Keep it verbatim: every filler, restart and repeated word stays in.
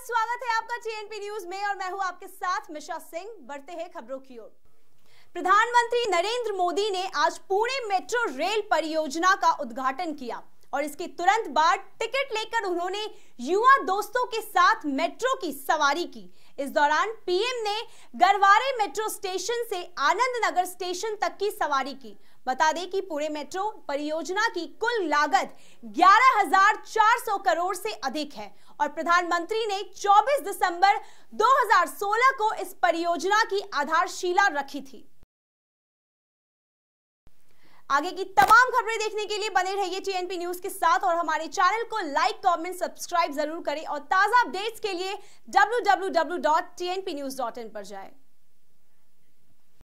स्वागत है आपका टीएनपी न्यूज में और मैं हूं आपके साथ मिशा सिंह। बढ़ते हैं खबरों की ओर। प्रधानमंत्री नरेंद्र मोदी ने आज पुणे मेट्रो रेल परियोजना का उद्घाटन किया और इसके तुरंत बाद टिकट लेकर उन्होंने युवा दोस्तों के साथ मेट्रो की सवारी की। इस दौरान पीएम ने गरवारे मेट्रो स्टेशन से आनंद नगर स्टेशन तक की सवारी की। बता दें कि पुणे मेट्रो परियोजना की कुल लागत ग्यारह हज़ार चार सौ करोड़ से अधिक है और प्रधानमंत्री ने चौबीस दिसंबर दो हज़ार सोलह को इस परियोजना की आधारशिला रखी थी। आगे की तमाम खबरें देखने के लिए बने रहिए टीएनपी न्यूज के साथ और हमारे चैनल को लाइक, कमेंट, सब्सक्राइब जरूर करें और ताजा अपडेट्स के लिए W W W dot T N P news dot in पर जाएं।